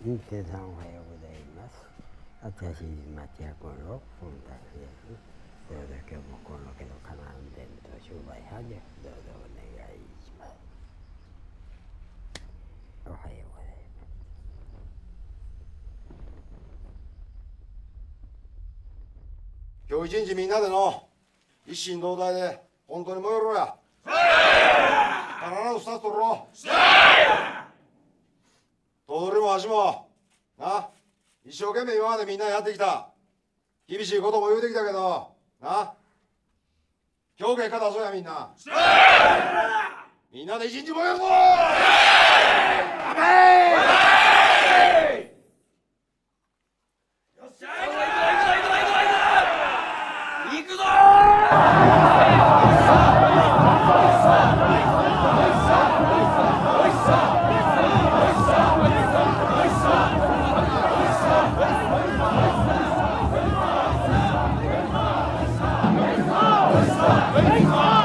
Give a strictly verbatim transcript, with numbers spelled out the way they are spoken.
新平さんおはようございます。私町屋この本田です。どうぞ今日もこの家のかな安全と商売繁盛どうぞお願いします。おはようございます。 今日一日みんなでの一心同体で本当に燃えろや。必ず二つ取ろう。頭取もわしもな一生懸命今までみんなやってきた。厳しいことも言うてきたけどな今日結果出そうやみんな。みんなで一日燃えるぞ。乾杯。よっしゃ行くぞ行くぞ行くぞ行くぞ行くぞ行くぞ行くぞ